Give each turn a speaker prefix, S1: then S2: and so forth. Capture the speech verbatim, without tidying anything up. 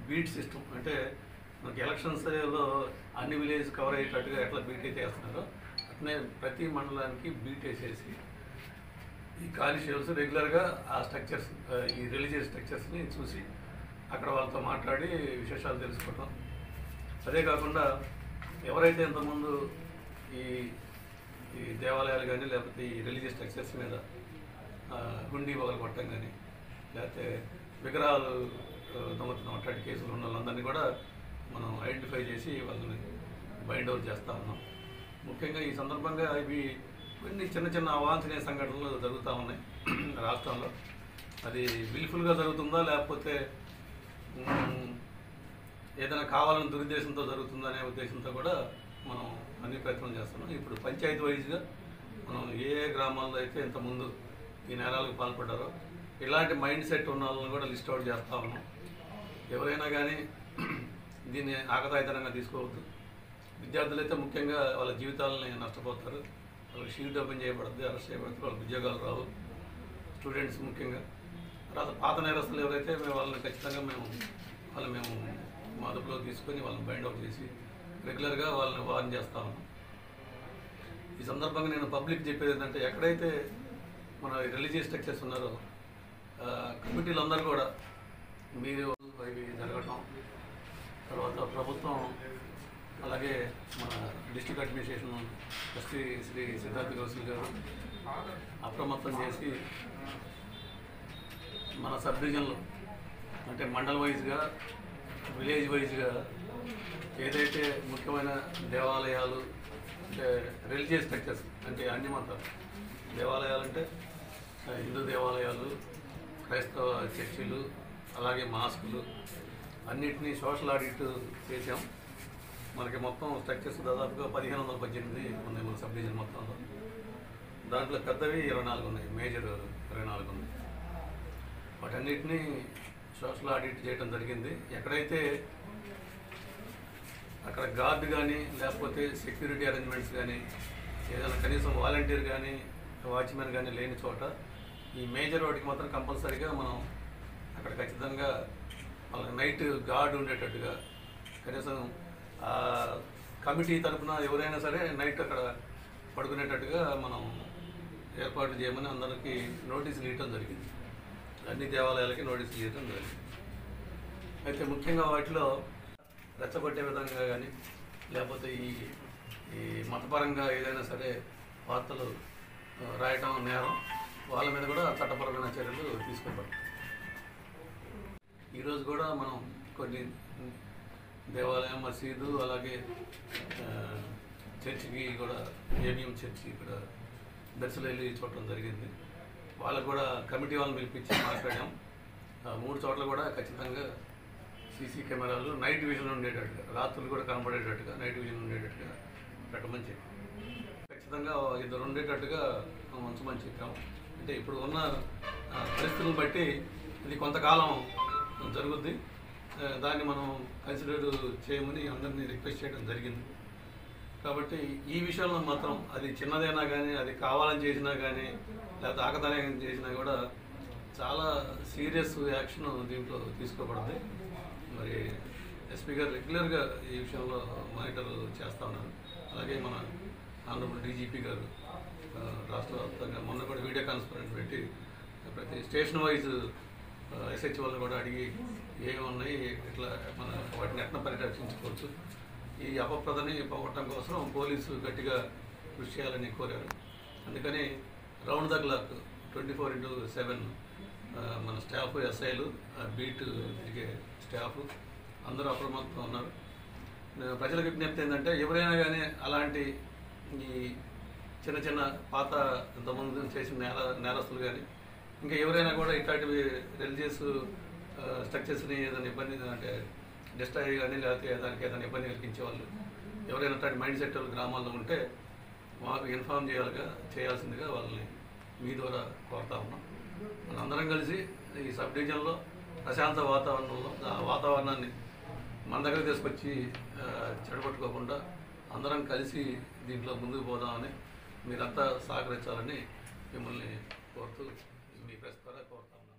S1: Beat system అంటే మనకి ఎలక్షన్స్లో అన్ని విలేజ్ కవర్ అయ్యేటట్టుగా ఎట్లా బీట్ అయితే వేస్తున్నారో అట్లనే ప్రతి మండలానికి బీట్ వేసేసి ఈ కానిస్టేబుల్స్ రెగ్యులర్గా ఆ స్ట్రక్చర్స్ ఈ రిలీజియస్ స్ట్రక్చర్స్ని చూసి అక్కడ వాళ్ళతో మాట్లాడి విశేషాలు తెలుసుకోవటం. అదే కాకుండా ఎవరైతే ఇంతకుముందు ఈ ఈ దేవాలయాలు కానీ లేకపోతే ఈ రిలీజియస్ స్ట్రక్చర్స్ మీద గుండీ పగలు కొట్టడం కానీ లేకపోతే విగ్రహాలు దొంగతనం అట్లాంటి కేసులు ఉన్న వాళ్ళందరినీ కూడా మనం ఐడెంటిఫై చేసి వాళ్ళని బైండ్ అవుట్ చేస్తూ ఉన్నాం. ముఖ్యంగా ఈ సందర్భంగా ఇవి కొన్ని చిన్న చిన్న అవాంఛనీయ సంఘటనలు జరుగుతూ ఉన్నాయి రాష్ట్రంలో. అది విల్ఫుల్గా జరుగుతుందా లేకపోతే ఏదైనా కావాలని దురుద్దేశంతో జరుగుతుందా అనే ఉద్దేశంతో కూడా మనం అన్ని ప్రయత్నం చేస్తున్నాం. ఇప్పుడు పంచాయతీ వైజ్గా మనం ఏ ఏ గ్రామాల్లో అయితే ఇంతకుముందు ఈ నేరాలకు పాల్పడ్డారో ఇలాంటి మైండ్ సెట్ ఉన్న వాళ్ళని కూడా లిస్ట్ అవుట్ చేస్తూ ఉన్నాం. ఎవరైనా కానీ దీన్ని ఆకతాయితనంగా తీసుకోవద్దు. విద్యార్థులు అయితే ముఖ్యంగా వాళ్ళ జీవితాలని నష్టపోతారు. వాళ్ళకి షీట్ ఓపెన్ చేయబడుతుంది, అరెస్ట్ చేయబడుతుంది, వాళ్ళకి ఉద్యోగాలు రావు. స్టూడెంట్స్ ముఖ్యంగా తర్వాత పాత నేరస్తులు ఎవరైతే మేము వాళ్ళని ఖచ్చితంగా మేము వాళ్ళు మేము మా అదుపులో తీసుకొని వాళ్ళని బైండ్ అవుట్ చేసి రెగ్యులర్గా వాళ్ళని వార్న్ చేస్తా ఉన్నాం. ఈ సందర్భంగా నేను పబ్లిక్ చెప్పేది ఏంటంటే ఎక్కడైతే మన రిలీజియస్ స్ట్రక్చర్స్ ఉన్నారో కమిటీలు అందరూ కూడా మీరు అవి జరగటం, తర్వాత ప్రభుత్వం అలాగే మన district administration SP Shri Siddharth Kaushal గారు అప్రమత్తం చేసి మన సబ్ డివిజన్లో అంటే మండల్ వైజ్గా విలేజ్ వైజ్గా ఏదైతే ముఖ్యమైన దేవాలయాలు అంటే రిలీజియస్ స్ట్రక్చర్స్ అంటే అన్ని మతాలు దేవాలయాలు అంటే హిందూ దేవాలయాలు, క్రైస్తవ చర్చిలు, అలాగే మాస్కులు అన్నిటినీ సోషల్ ఆడిట్ చేసాం. మనకి మొత్తం స్ట్రక్చర్స్ దాదాపుగా పదిహేను వందల పద్దెనిమిది ఉన్నాయి మన సబ్ డివిజన్ మొత్తంలో. దాంట్లో పెద్దవి ఇరవై నాలుగు ఉన్నాయి, మేజర్ ఇరవై నాలుగు ఉన్నాయి. వాటన్నిటినీ సోషల్ ఆడిట్ చేయడం జరిగింది. ఎక్కడైతే అక్కడ గార్డ్ కానీ లేకపోతే సెక్యూరిటీ అరేంజ్మెంట్స్ కానీ ఏదైనా కనీసం వాలంటీర్ కానీ వాచ్మెన్ కానీ లేని చోట ఈ మేజర్ వాటికి మాత్రం కంపల్సరీగా మనం అక్కడ ఖచ్చితంగా వాళ్ళకి నైట్ గార్డ్ ఉండేటట్టుగా కనీసం కమిటీ తరఫున ఎవరైనా సరే నైట్ అక్కడ పడుకునేటట్టుగా మనం ఏర్పాటు చేయమని అందరికీ నోటీసులు ఇవ్వడం జరిగింది. అన్ని దేవాలయాలకి నోటీసులు ఇవ్వడం జరిగింది. అయితే ముఖ్యంగా వాటిలో రెచ్చగొట్టే విధంగా కానీ లేకపోతే ఈ ఈ మతపరంగా ఏదైనా సరే వార్తలు రాయటం నేరం, వాళ్ళ మీద కూడా చట్టపరమైన చర్యలు తీసుకోబడతాయి. ఈరోజు కూడా మనం కొన్ని దేవాలయం, మసీదు, అలాగే చర్చికి కూడా ఏబిఎం చర్చి ఇక్కడ దర్శలు వెళ్ళి చూడటం జరిగింది. వాళ్ళకు కూడా కమిటీ వాళ్ళని పిలిపించి మాట్లాడాం. మూడు చోట్ల కూడా ఖచ్చితంగా సీసీ కెమెరాలు నైట్ విజన్ ఉండేటట్టుగా, రాత్రులు కూడా కనబడేటట్టుగా నైట్ విజన్ ఉండేటట్టుగా పెట్టమని చెప్పి ఖచ్చితంగా ఇద్దరు ఉండేటట్టుగా ఉంచమని చెప్పాము. అంటే ఇప్పుడు ఉన్న పరిస్థితులను బట్టి ఇది కొంతకాలం జరుగుద్ది, దాన్ని మనం కన్సిడర్ చేయమని అందరినీ రిక్వెస్ట్ చేయడం జరిగింది. కాబట్టి ఈ విషయంలో మాత్రం అది చిన్నదైనా కానీ అది కావాలని చేసినా కానీ లేకపోతే ఆకతాయిగా చేసినా కూడా చాలా సీరియస్ యాక్షన్ దీంట్లో తీసుకోబడుతుంది. మరి ఎస్పీ గారు రెగ్యులర్గా ఈ విషయంలో మానిటర్ చేస్తూ ఉన్నారు. అలాగే మన ఆనరబుల్ డీజీపీ గారు రాష్ట్ర వ్యాప్తంగా మొన్న కూడా వీడియో కాన్ఫరెన్స్ పెట్టి ప్రతి స్టేషన్ వైజ్ ఎస్హెచ్ వాళ్ళు కూడా అడిగి ఏమి ఉన్నాయి, ఇట్లా మన వాటిని ఎట్లా పరిరక్షించుకోవచ్చు, ఈ అపప్రదని పోగొట్టడం కోసం పోలీసు గట్టిగా కృషి చేయాలని కోరారు. అందుకని round the clock twenty four into seven మన స్టాఫ్, ఎస్ఐలు, బీట్ తిరిగే స్టాఫ్ అందరూ అప్రమత్తం ఉన్నారు. ప్రజలకు విజ్ఞప్తి ఏంటంటే ఎవరైనా కానీ అలాంటి ఈ చిన్న చిన్న పాత ఇంతకుముందు చేసిన నేర నేరస్తులు కానీ ఇంకా ఎవరైనా కూడా ఇట్లాంటివి రిలీజియస్ స్ట్రక్చర్స్ని ఏదైనా ఇబ్బంది అంటే డిస్ట్రాయ్ కానీ లేకపోతే దానికి ఏదైనా ఇబ్బంది కలిగించే వాళ్ళు ఎవరైనా అట్లాంటి మైండ్ సెట్ గ్రామాల్లో ఉంటే మాకు ఇన్ఫార్మ్ చేయాలిగా చేయాల్సిందిగా వాళ్ళని మీ ద్వారా కోరుతా ఉన్నాం. మనందరం కలిసి ఈ సబ్ డివిజన్లో ప్రశాంత వాతావరణంలో ఆ వాతావరణాన్ని మన దగ్గర తీసుకొచ్చి చెడగొట్టుకోకుండా అందరం కలిసి దీంట్లో ముందుకు పోదామని మీరంతా సహకరించాలని మిమ్మల్ని కోరుతూ మీ ప్రెస్ ద్వారా కోరుతా ఉన్నాను.